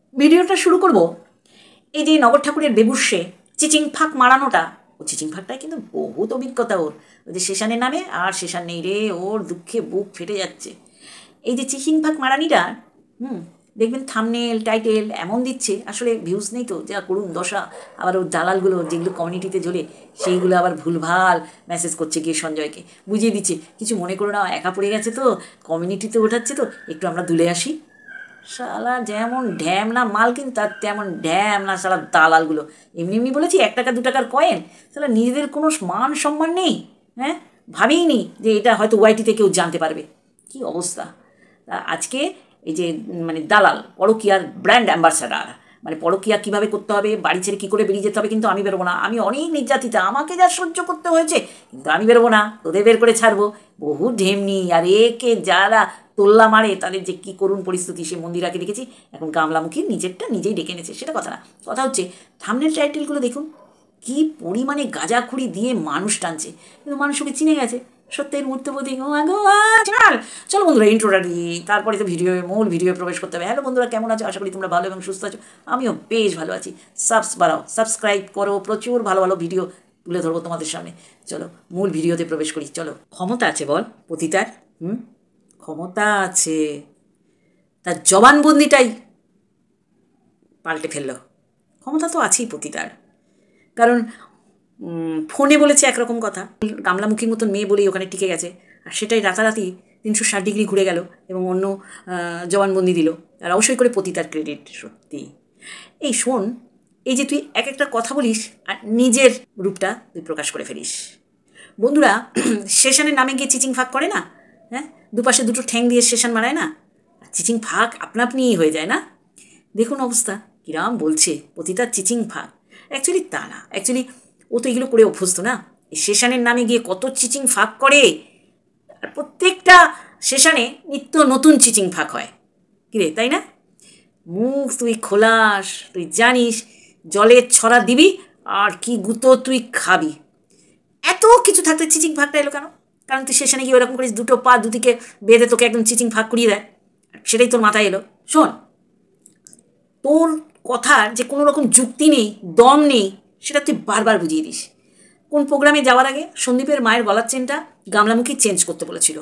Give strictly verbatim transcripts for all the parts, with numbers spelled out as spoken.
ভিডিওটা শুরু করব এই যে নগর ঠাকুরের বেগুসে চিচিং ফাঁক মারানোটা। ও চিচিং ফাঁকটায় কিন্তু বহুত অভিজ্ঞতা ওর, ওই যে শেষানের নামে আর শেষান নেই রে, ওর দুঃখে বুক ফেটে যাচ্ছে। এই যে চিচিং ফাঁক মারানিটা, হুম, দেখবেন থাম্বনেল টাইটেল এমন দিচ্ছে, আসলে ভিউজ নেই তো, যা করুন দশা। আবার ওর দালালগুলো যেগুলো কমিউনিটিতে জ্বলে সেইগুলো আবার ভুলভাল মেসেজ করছে গিয়ে সঞ্জয়কে, বুঝিয়ে দিচ্ছে কিছু মনে করো না, একা পড়ে গেছে তো, কমিউনিটিতে ওঠাচ্ছে তো, একটু আমরা দুলে আসি। শালা যেমন ঢ্যাম না মাল, কিন্তু তার তেমন ঢ্যাম না শালা দালালগুলো। এমনি এমনি বলেছি এক টাকা দু টাকার কয়েন, শালা নিজেদের কোনো মান সম্মান নেই। হ্যাঁ, ভাবিনি যে এটা হয়তো ওয়াইটিতে কেউ জানতে পারবে। কি অবস্থা! তা আজকে এই যে মানে দালাল, পরকীয়ার ব্র্যান্ড অ্যাম্বাসাডার, মানে পরকীয়া কীভাবে করতে হবে, বাড়ি ছেড়ে কী করে বেরিয়ে যেতে হবে, কিন্তু আমি বেরোবো না। আমি অনেক নির্যাতিতা, আমাকে যা সহ্য করতে হয়েছে, কিন্তু আমি বেরোবো না, তোদের বের করে ছাড়বো। বহু ঢেমনি আর একে যারা তোল্লা মারে তাদের যে কী করুণ পরিস্থিতি, সে মন্দিরাকে দেখেছি এখন গামলামুখী নিজেরটা নিজেই ডেকে এনেছে, সেটা কথা না। কথা হচ্ছে থাম্বনেল টাইটেলগুলো দেখুন কি পরিমাণে গাঁজাখুরি দিয়ে মানুষ টানছে, কিন্তু মানুষ ওকে চিনে গেছে সত্যের মুহূর্তবোধী। চল চলো বন্ধুরা, ইন্ট্রোটা দিই, তারপরে তো ভিডিও, মূল ভিডিও প্রবেশ করতে হবে। হ্যালো বন্ধুরা, কেমন আছো? আশা করি তোমরা ভালো এবং সুস্থ আছো। আমিও বেশ ভালো আছি। সাবস বাড়াও, সাবস্ক্রাইব করো, প্রচুর ভালো ভালো ভিডিও তুলে ধরবো তোমাদের সামনে। চলো মূল ভিডিওতে প্রবেশ করি। চলো, ক্ষমতা আছে বল পতিতার, হুম, ক্ষমতা আছে, তার জবানবন্দিটাই পাল্টে ফেললো। ক্ষমতা তো আছেই পতিতার, কারণ ফোনে বলেছে একরকম কথা, গামলামুখীর মতন মেয়ে বলেই ওখানে টিকে গেছে, আর সেটাই রাতারাতি তিনশো ষাট ডিগ্রি ঘুরে গেল এবং অন্য জবানবন্দি দিল। আর অবশ্যই করে পতিতার ক্রেডিট। সত্যি এই শোন, এই যে তুই এক একটা কথা বলিস আর নিজের রূপটা তুই প্রকাশ করে ফেলিস। বন্ধুরা শেষানের নামে গিয়ে চিচিং ফাঁক করে না, হ্যাঁ, দুপাশে দুটো ঠ্যাং দিয়ে শেষান মারায় না, চিচিং ফাঁক আপনা আপনিই হয়ে যায় না। দেখুন অবস্থা কিরাম বলছে পতিতার চিচিং ফাঁক। অ্যাকচুয়ালি তা না, অ্যাকচুয়ালি ও তো এগুলো করে অভ্যস্ত না। এই শেষানের নামে গিয়ে কত চিচিং ফাঁক করে, আর প্রত্যেকটা শেষানে নিত্য নতুন চিচিং ফাঁক হয়। কিরে তাই না? মুখ তুই খোলাস, তুই জানিস জলের ছড়া দিবি আর কি গুঁতো তুই খাবি। এত কিছু থাকতে চিচিং ফাঁকটা এলো কেন? কারণ তুই সেখানে গিয়ে ওরকম করিস, দুটো পা দুদিকে বেঁধে তোকে একদম চিচিং ফাঁক করিয়ে দেয়, সেটাই তোর মাথায় এলো। শোন, তোর কথার যে কোনো রকম যুক্তি নেই, দম নেই, সেটা তুই বারবার বুঝিয়ে দিস। কোন প্রোগ্রামে যাওয়ার আগে সন্দীপের মায়ের গলার চেনটা গামলামুখী চেঞ্জ করতে বলেছিল,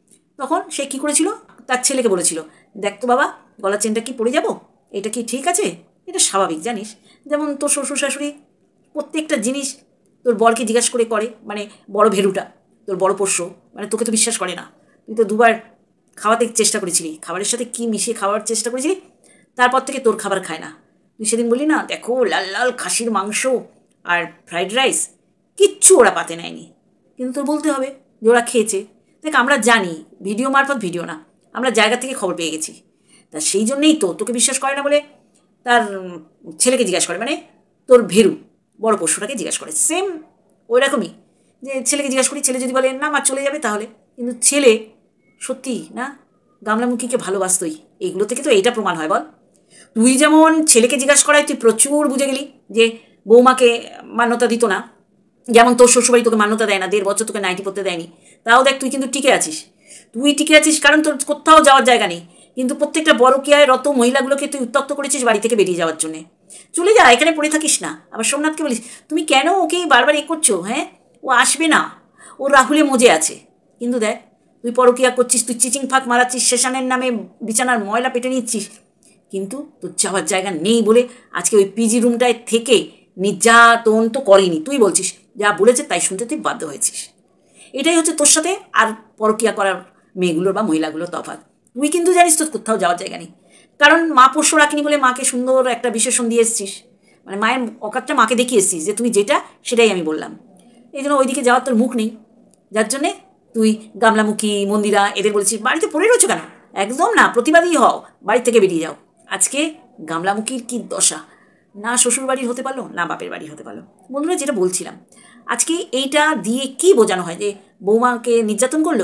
তখন সে কী করেছিল, তার ছেলেকে বলেছিল, দেখ তো বাবা গলার চেনটা কি পরে যাব, এটা কি ঠিক আছে? এটা স্বাভাবিক জানিস, যেমন তোর শ্বশুর শাশুড়ি প্রত্যেকটা জিনিস তোর বরকে জিজ্ঞাসা করে করে, মানে বড় ভেরুটা তোর বড় পোষ্য, মানে তোকে তো বিশ্বাস করে না। তুই তো দুবার খাওয়াতে চেষ্টা করেছিলি, খাবারের সাথে কি মিশিয়ে খাওয়ার চেষ্টা করেছিলি, তারপর থেকে তোর খাবার খায় না। তুই সেদিন বললি না, দেখো লাল লাল খাসির মাংস আর ফ্রাইড রাইস, কিচ্ছু ওরা পাতে নেয়নি, কিন্তু তোর বলতে হবে যে ওরা খেয়েছে। দেখ আমরা জানি, ভিডিও মারফত ভিডিও না, আমরা জায়গা থেকে খবর পেয়ে গেছি। তা সেই জন্যেই তো তোকে বিশ্বাস করে না বলে তার ছেলেকে জিজ্ঞাসা করে, মানে তোর ভেরু বড় পশুটাকে জিজ্ঞাসা করে, সেম ওই রকমই যে ছেলেকে জিজ্ঞাসা করি, ছেলে যদি বলে না মা চলে যাবে তাহলে, কিন্তু ছেলে সত্যি না গামলামুখীকে ভালোবাসতই। এইগুলো থেকে তো এইটা প্রমাণ হয় বল। তুই যেমন ছেলেকে জিজ্ঞাসা করায় তুই প্রচুর বুঝে গেলি যে বৌমাকে মান্যতা দিত না, যেমন তোর শ্বশুরবাড়ি তোকে মান্যতা দেয় না, দেড় বছর তোকে নাইটি পড়তে দেয়নি, তাও দেখ তুই কিন্তু টিকে আছিস। তুই টিকে আছিস কারণ তোর কোথাও যাওয়ার জায়গা নেই, কিন্তু প্রত্যেকটা বড়কিয়ায় রত মহিলাগুলোকে তুই উত্তক্ত করেছিস বাড়ি থেকে বেরিয়ে যাওয়ার জন্যে। চলে যা, এখানে পড়ে থাকিস না। আবার সোমনাথকে বলিস তুমি কেন ওকেই বারবার এ করছো, হ্যাঁ ও আসবে না, ও রাহুলে মজে আছে। কিন্তু দেখ তুই পরকিয়া করছিস, তুই চিচিং ফাঁক মারাচ্ছিস, শেষানের নামে বিছানার ময়লা পেটে নিচ্ছিস, কিন্তু তোর যাওয়ার জায়গা নেই বলে আজকে ওই পিজি রুমটায় থেকে নির্যাতন তো করেনি, তুই বলছিস যা বলেছে তাই শুনতে তুই বাধ্য হয়েছিস। এটাই হচ্ছে তোর সাথে আর পরকিয়া করার মেয়েগুলোর বা মহিলাগুলোর তফাৎ। তুই কিন্তু জানিস তোর কোথাও যাওয়ার জায়গা নেই, কারণ মা পোষ্য রাখিনি বলে মাকে সুন্দর একটা বিশেষণ দিয়ে এসছিস, মানে মায়ের অকাতটা মাকে দেখিয়ে এসছিস যে তুমি যেটা সেটাই আমি বললাম। এই জন্য ওইদিকে যাওয়ার তোর মুখ নেই, যার জন্যে তুই গামলামুখী মন্দিরা এদের বলেছিস বাড়িতে পড়ে রয়েছো কেন। একদম না, প্রতিবাদী হও, বাড়ি থেকে বেরিয়ে যাও। আজকে গামলামুখীর কী দশা, না শ্বশুর বাড়ির হতে পারলো না বাপের বাড়ি হতে পারলো। বন্ধুরা যেটা বলছিলাম, আজকে এইটা দিয়ে কি বোঝানো হয় যে বৌমাকে নির্যাতন করলো?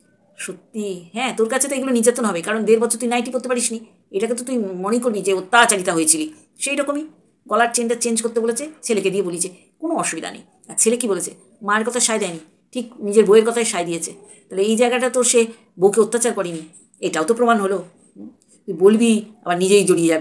সত্যি হ্যাঁ, তোর কাছে তো এগুলো নির্যাতন হবে, কারণ দেড় বছর তুই নাইটি পড়তে পারিস নি, এটাকে তো তুই মনে করবি যে অত্যাচারিতা হয়েছিলি। সেই রকমই গলার চেনটা চেঞ্জ করতে বলেছে, ছেলেকে দিয়ে বলিছে কোনো অসুবিধা নেই, আর ছেলে কি বলেছে, মায়ের কথা সায় দেয়নি, ঠিক নিজের বইয়ের কথাই সায় দিয়েছে। তাহলে এই জায়গাটা তো সে বউকে অত্যাচার করেনি, এটাও তো প্রমাণ হলো। তুই বলবি আবার নিজেই জড়িয়ে যাবি,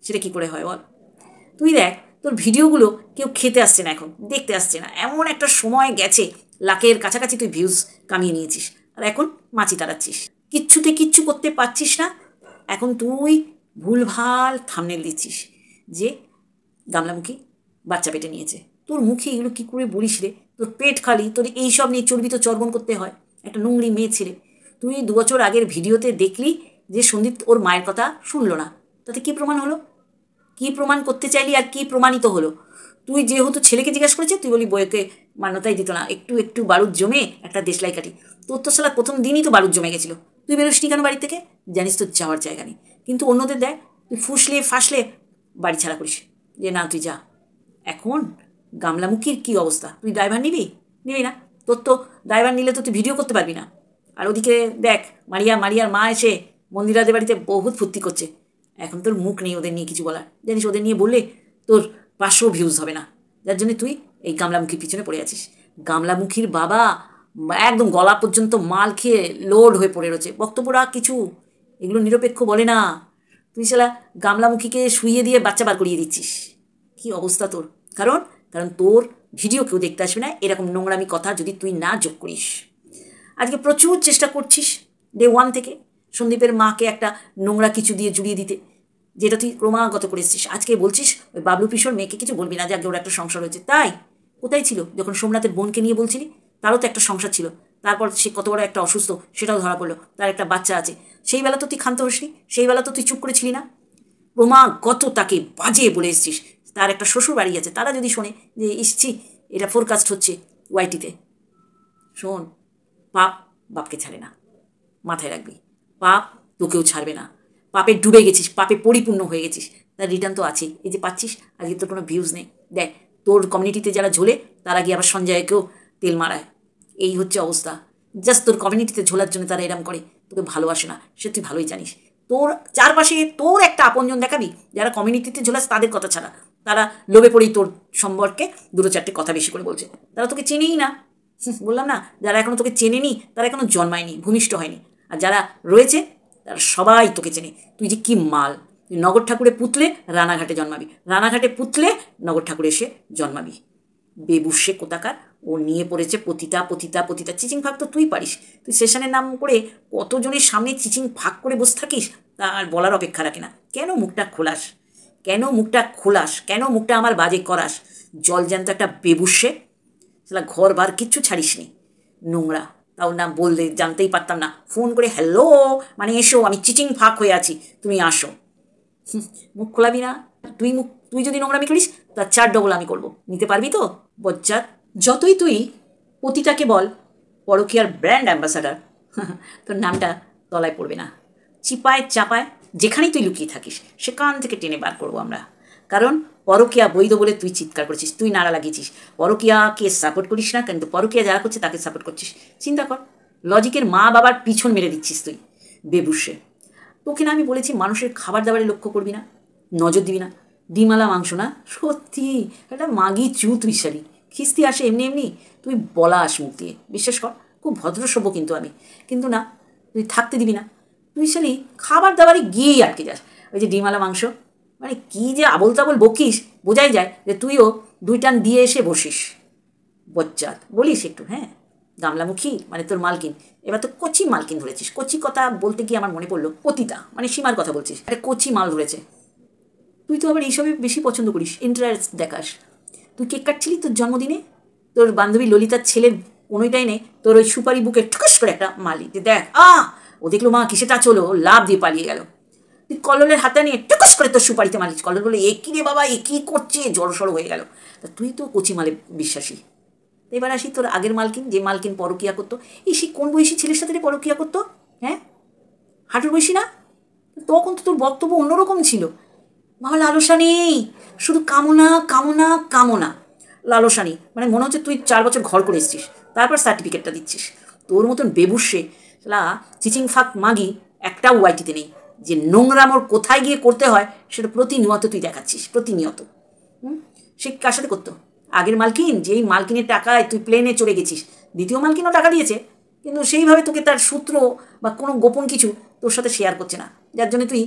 সেটা কী করে হয় বল? তুই দেখ, তোর ভিডিওগুলো কেউ খেতে আসছে না, এখন দেখতে আসছে না, এমন একটা সময় গেছে লাখের কাছাকাছি তুই ভিউজ কামিয়ে নিয়েছিস, আর এখন মাছি তাড়াচ্ছিস, কিচ্ছুতে কিচ্ছু করতে পারছিস না। এখন তুই ভুলভাল থাম্বনেল দিচ্ছিস যে গামলামুখী বাচ্চা পেটে নিয়েছে। তোর মুখে এগুলো কী করে বলিস রে? তোর পেট খালি, তোর এইসব নিয়ে চর্বিত চর্বণ করতে হয়? একটা নোংরি মেয়ে ছেলে। তুই দু বছর আগের ভিডিওতে দেখলি যে সন্দীপ ওর মায়ের কথা শুনলো না, তাতে কী প্রমাণ হলো? কী প্রমাণ করতে চাইলি আর কী প্রমাণিত হলো? তুই যেহেতু ছেলেকে জিজ্ঞাসা করেছিস, তুই বলি বইকে মান্যতাই দিত না, একটু একটু বারুদ জমে একটা দেশলাই কাটি। তোর তো সালা প্রথম দিনই তো বারুদ জমে গেছিলো, তুই বেরোসনি কেন বাড়ি থেকে? জানিস তোর যাওয়ার জায়গা নেই, কিন্তু অন্যদের দেখ তুই ফুসলে ফাসলে বাড়ি ছাড়া করিস যে না তুই যা। এখন গামলামুখীর কী অবস্থা, তুই ড্রাইভার নিবি? নিবি না? তোর তো ড্রাইভার নিলে তো তুই ভিডিও করতে পারবি না। আর ওদিকে দেখ, মারিয়া মারিয়ার মা এসে মন্দিরাদের বাড়িতে বহুত ফুর্তি করছে। এখন তোর মুখ নেই ওদের নিয়ে কিছু বলার, জানিস ওদের নিয়ে বললে তোর পাঁচশো ভিউজ হবে না, যার জন্য তুই এই গামলামুখীর পিছনে পড়ে আছিস। গামলামুখীর বাবা একদম গলা পর্যন্ত মাল খেয়ে লোড হয়ে পড়ে রয়েছে, বক্তব্যরা কিছু এগুলো নিরপেক্ষ বলে না। তুই শালা গামলামুখীকে শুইয়ে দিয়ে বাচ্চা বার করিয়ে দিচ্ছিস। কি অবস্থা তোর? কারণ কারণ তোর ভিডিও কেউ দেখতে আসবে না এরকম নোংরামি কথা যদি তুই না যোগ করিস। আজকে প্রচুর চেষ্টা করছিস ডে ওয়ান থেকে সন্দীপের মাকে একটা নোংরা কিছু দিয়ে জুড়িয়ে দিতে, যেটা তুই ক্রমাগত করে এসছিস। আজকে বলছিস ওই বাবলু পিসোর মেয়েকে কিছু বলবি না, যে আগে ওর একটা সংসার হয়েছে। তাই কোথায় ছিল যখন সোমনাথের বোনকে নিয়ে বলছিলি? তারও তো একটা সংসার ছিল, তারপর সে কত বড় একটা অসুস্থ সেটাও ধরা পড়লো, তার একটা বাচ্চা আছে। সেই বেলা তো তুই ক্ষান্ত হসনি, সেই বেলা তো তুই চুপ করেছিলি না, ক্রমাগত তাকে বাজে বলে এসছিস। তার একটা শ্বশুর বাড়ি আছে, তারা যদি শোনে যে ইসছি এটা ফোরকাস্ট হচ্ছে ওয়াইটিতে, শোন, পাপ বাপকে ছাড়ে না, মাথায় রাখবি। পাপ তোকেও ছাড়বে না। পাপে ডুবে গেছিস, পাপে পরিপূর্ণ হয়ে গেছিস, তার রিটার্ন তো আছেই। এই যে পাচ্ছিস, আজকে তোর কোনো ভিউজ নেই। দেখ তোর কমিউনিটিতে যারা ঝোলে তারা গিয়ে আবার সঞ্জয়কেও তেল মারায়। এই হচ্ছে অবস্থা। জাস্ট তোর কমিউনিটিতে ঝোলার জন্য তারা এরম করে, তোকে ভালোবাসে না, সে তুই ভালোই জানিস। তোর চারপাশে তোর একটা আপনজন দেখাবি, যারা কমিউনিটিতে ঝোলাস তাদের কথা ছাড়া, তারা লোভে পড়েই তোর সম্পর্কে দুটো চারটে কথা বেশি করে বলছে। তারা তোকে চেনেই না, বললাম না, যারা এখনও তোকে চেনেনি তারা এখনও জন্মায়নি, ভূমিষ্ঠ হয়নি। আর যারা রয়েছে তারা সবাই তোকে চেনে। তুই যে কী মাল, তুই নগর ঠাকুরে পুতলে রানাঘাটে জন্মাবি, রানাঘাটে পুতলে নগর ঠাকুরে এসে জন্মাবি। বেবুসে কোথাকার, ও নিয়ে পড়েছে পতিতা পতিতা পতিতা। চিচিং ফাঁক তো তুই পারিস, তুই সেশনের নাম করে কতজনের সামনে চিচিং ফাঁক করে বসে থাকিস, তার বলার অপেক্ষা রাখে না। কেন মুখটা খোলাস, কেন মুখটা খোলাস, কেন মুখটা আমার বাজে করাস? জল জ্যান্ত একটা বেবুসে, সেটা ঘর বার কিচ্ছু ছাড়িস নি, নোংরা। তাও না বললে জানতেই পারতাম না, ফোন করে হ্যালো মানে এসো, আমি চিচিং ফাঁক হয়ে আছি, তুমি আসো। মুখ খোলাবি না তুই, মুখ তুই যদি নোংরামি করিস তার চার ডবল আমি করবো, নিতে পারবি তো বজ্জাত? যতই তুই পতিতাকে বল পরকীয়ার ব্র্যান্ড অ্যাম্বাসাডার, তোর নামটা তলায় পড়বে না। চিপায় চাপায় যেখানেই তুই লুকিয়ে থাকিস সেখান থেকে টেনে বার করবো আমরা। কারণ পরকীয়া বৈধ বলে তুই চিৎকার করেছিস, তুই নাড়া লাগিয়েছিস। পরকীয়াকে সাপোর্ট করিস না, কিন্তু পরকীয়া যারা করছে তাকে সাপোর্ট করছিস। চিন্তা কর, লজিকের মা বাবার পিছন মেরে দিচ্ছিস তুই বেবুসে। তোকে না আমি বলেছি মানুষের খাবার দাবারে লক্ষ্য করবি না, নজর দিবি না। ডিমালা মাংস না, সত্যি একটা মাগি চু তুই শালি, খিস্তি আসে এমনি এমনি, তুই বলাস মুখ দিয়ে, বিশ্বাস কর খুব ভদ্রসভ্য কিন্তু আমি, কিন্তু না, তুই থাকতে দিবি না। তুই শালি খাবার দাবারে গিয়েই আটকে যাস। ওই যে ডিমালা মাংস মানে কী যে আবল তাবল বকিস, বোঝাই যায় যে তুইও দুই টান দিয়ে এসে বসিস। বজ্জাত বলিস একটু, হ্যাঁ গামলামুখী মানে তোর মালকিন। এবার তো কচি মালকিন ধরেছিস। কচি কথা বলতে গিয়ে আমার মনে পড়লো, পতিতা মানে সীমার কথা বলছিস, একটা কচি মাল ধরেছে। তুই তো আবার এইসবে বেশি পছন্দ করিস, ইন্টারেস্ট দেখাস। তুই কেক কাটছিলি তোর জন্মদিনে, তোর বান্ধবী ললিতার ছেলের কোনোটাই নেই, তোর ওই সুপারি বুকে ঠুকাস করে একটা মালি যে দেখ আ ও দেখলো মা কিসে টাচ হলো, লাভ দিয়ে পালিয়ে গেল। তুই কললের হাতে নিয়ে টুকাস করে তোর সুপারিতে মালিস, কলল বলে এ কী রে বাবা, এ কী করছে, জড়সড় হয়ে গেল। তা তুই তো কচি মালে বিশ্বাসী। এবার আসি তোর আগের মালকিন, যে মালকিন পরকিয়া করতো। এই সে কোন বয়সী ছেলের সাথে পরকিয়া করতো? হ্যাঁ হাঁটুর বয়সী না? তখন তো তোর বক্তব্য অন্যরকম ছিল। বাবা লালসা নেই, শুধু কামনা কামনা কামনা, লালসা নেই। মানে মনে হচ্ছে তুই চার বছর ঘর করে এসছিস, তারপর সার্টিফিকেটটা দিচ্ছিস। তোর মতন বেবুসে লা চিচিং ফাঁক মাগি একটাও ওয়াইটিতে নেই। যে নোংরা মোর কোথায় গিয়ে করতে হয় সেটা প্রতিনিয়ত তুই দেখাচ্ছিস, প্রতিনিয়ত। হুম সে কার সাথে করতো? আগের মালকিন, যেই মালকিনের টাকায় তুই প্লেনে চড়ে গেছিস। দ্বিতীয় মালকিনও টাকা দিয়েছে, কিন্তু সেইভাবে তোকে তার সূত্র বা কোনো গোপন কিছু তোর সাথে শেয়ার করছে না, যার জন্য তুই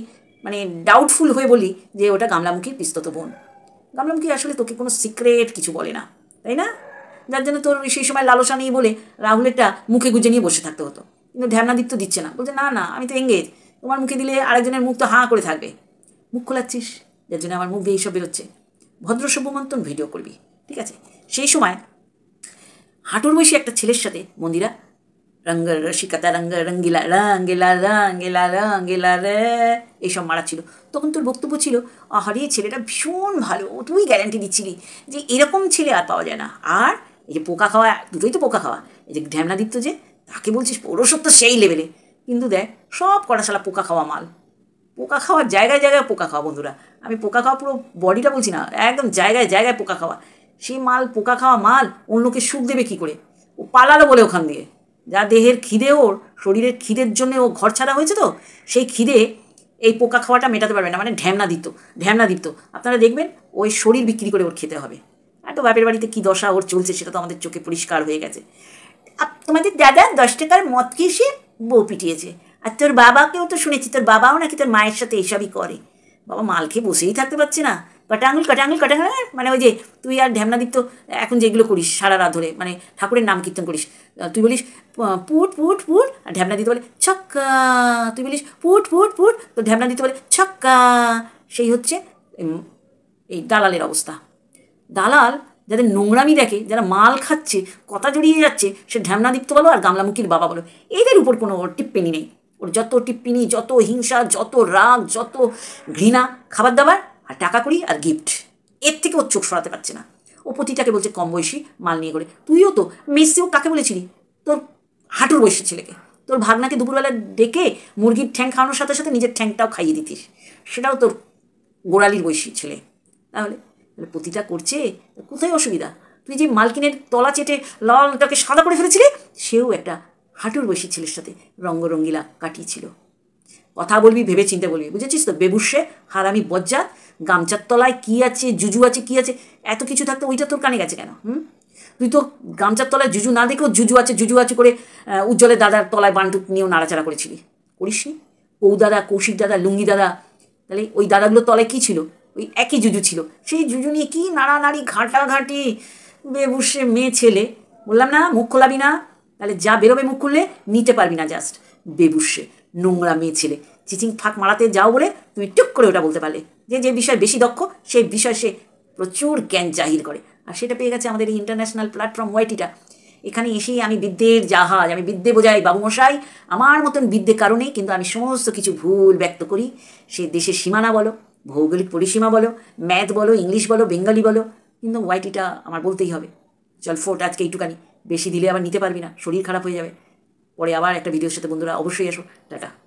মানে ডাউটফুল হয়ে বলি যে ওটা গামলামুখীর পিস্তত বোন। গামলামুখী আসলে তোকে কোনো সিক্রেট কিছু বলে না, তাই না? যার জন্য তোর সেই সময় লালসা নেই বলে রাহুলেরটা মুখে গুজে নিয়ে বসে থাকতে হতো। কিন্তু ঢ্যামনাদিত্য দিচ্ছে না, বলছে না না আমি তো এঙ্গেজ, তোমার মুখে দিলে আরেকজনের মুখ তো হাঁ করে থাকবে, মুখ খোলাচ্ছিস, যার জন্য আমার মুখ দিয়ে এইসব বেরোচ্ছে। ভদ্র সভ্য মন্তন ভিডিও করবি, ঠিক আছে? সেই সময় হাঁটুর বয়সী একটা ছেলের সাথে মন্দিরা রঙ্গ রসিকতা রঙ্গ রঙ্গিলা রঙ্গিলা রঙ্গিলা রঙ্গিলা রে এইসব মারাচ্ছিল। তখন তোর বক্তব্য ছিল, আহারে ছেলেটা ভীষণ ভালো, তুই গ্যারান্টি দিচ্ছিলি যে এরকম ছেলে আর পাওয়া যায় না। আর এই যে পোকা খাওয়া, দুটোই তো পোকা খাওয়া, এই যে ঢ্যামনাদিত্য যে তাকে বলছিস পৌরসত্ব সেই লেভেলে, কিন্তু দেখ সব কটা শালা পোকা খাওয়া মাল। পোকা খাওয়ার জায়গায় জায়গায় পোকা খাওয়া বন্ধুরা, আমি পোকা খাওয়া পুরো বডিটা বলছি না, একদম জায়গায় জায়গায় পোকা খাওয়া। সেই মাল, পোকা খাওয়া মাল অন্যকে সুখ দেবে কী করে? ও পালালো বলে ওখান দিয়ে, যা দেহের খিদে, ওর শরীরের খিদের জন্য ও ঘর ছাড়া হয়েছে, তো সেই খিদে এই পোকা খাওয়াটা মেটাতে পারবে না, মানে ঢ্যামনাদিত্য ঢ্যামনাদিত্য আপনারা দেখবেন ওই শরীর বিক্রি করে ওর খেতে হবে। এত বাপের বাড়িতে কী দশা ওর চলছে সেটা তো আমাদের চোখে পরিষ্কার হয়ে গেছে। তোমাদের দাদা দশ টাকার মদ খেয়ে সে বউ পিটিয়েছে, আর তোর বাবাকেও তো শুনেছি, তোর বাবাও নাকি তোর মায়ের সাথে এইসবই করে। বাবা মাল খেয়ে বসেই থাকতে পারছে না, কটাঙ্গুল কটাঙ্গুল কটাঙ্গুল, মানে ওই যে তুই আর ঢ্যামনাদিত্য এখন যেগুলো করিস সারা রাত ধরে, মানে ঠাকুরের নাম কীর্তন করিস, তুই বলিস পুট পুট পুট, আর ঢ্যামনাদিত্য বলে ছক্কা, তুই বলিস পুট পুট পুট, তো ঢ্যামনাদিত্য বলে ছক্কা। সেই হচ্ছে এই দালালের অবস্থা। দালাল যাদের নোংরামি দেখে, যারা মাল খাচ্ছে, কথা জড়িয়ে যাচ্ছে, সে ঢ্যামনাদিত্য বলো আর গামলামুখীর বাবা বলো, এদের উপর কোনো ওর টিপ্পিনি নেই। ওর যত টিপ্পিনি, যত হিংসা, যত রাগ, যত ঘৃণা, খাবার দাবার আর টাকা করি আর গিফট, এর থেকে ওর চোখ সরাতে পারছে না। ও প্রতিটাকে বলছে কম বয়সী মাল নিয়ে করে। তুইও তো মেসিও কাকে বলেছিলি? তোর হাঁটুর বয়সী ছেলেকে, তোর ভাগনাকে দুপুরবেলা ডেকে মুরগির ঠ্যাং খাওয়ানোর সাথে সাথে নিজের ঠ্যাংটাও খাইয়ে দিতিস, সেটাও তোর গোড়ালির বয়সী ছেলে। তাহলে তাহলে প্রতিটা করছে, কোথায় অসুবিধা? তুই যে মালকিনের তলা চেটে লালটাকে সাদা করে ফেলেছিলি, সেও একটা হাঁটুর বয়সী ছেলের সাথে রঙ্গরঙ্গিলা কাটিয়েছিল। কথা বলবি ভেবে চিন্তে বলবি, বুঝেছিস তো? বেবুসে হারামি বজ্জাত, গামছার তলায় কী আছে, জুজু আছে, কী আছে, এত কিছু থাকতে ওইটা তোর কানে গেছে কেন? হুম, তুই তো গামছার তলায় জুজু না দেখেও জুজু আছে জুজু আছে করে উজ্জ্বলের দাদার তলায় বান্টুক নিয়েও নাড়াচাড়া করেছিলি, করিস নি? কৌ দাদা, কৌশিক দাদা, লুঙ্গি দাদা, তাহলে ওই দাদাগুলোর তলায় কী ছিল? ওই একই জুজু ছিল। সেই জুজু নিয়ে কী নাড়ানাড়ি ঘাঁটাঘাঁটি, বেবুসে মেয়ে ছেলে। বললাম না মুখ খোলাবি না, তাহলে যা বেরোবে মুখ খুললে নিতে পারবি না। জাস্ট বেবুসে নোংরা মেয়ে ছেলে, চিচিং ফাঁক মারাতে যাও বলে তুমি টুক করে ওটা বলতে পারলে। যে যে বিষয়ে বেশি দক্ষ সেই বিষয়ে সে প্রচুর জ্ঞান জাহির করে, আর সেটা পেয়ে গেছে আমাদের এই ইন্টারন্যাশনাল প্ল্যাটফর্ম ওয়াইটিটা। এখানে এসেই আমি বিদ্যের জাহাজ, আমি বিদ্যে বোঝাই বাবুমশাই, আমার মতন বিদ্যে কারণেই কিন্তু আমি সমস্ত কিছু ভুল ব্যক্ত করি। সে দেশের সীমানা বলো, ভৌগোলিক পরিসীমা বলো, ম্যাথ বলো, ইংলিশ বলো, বেঙ্গলি বলো, কিন্তু ওয়াইটিটা আমার বলতেই হবে। চল ফোর্ট আজকে এইটুকানি, বেশি দিলে আবার নিতে পারবি না, শরীর খারাপ হয়ে যাবে। পরে আবার একটা ভিডিওর সাথে বন্ধুরা অবশ্যই এসো, টাটা।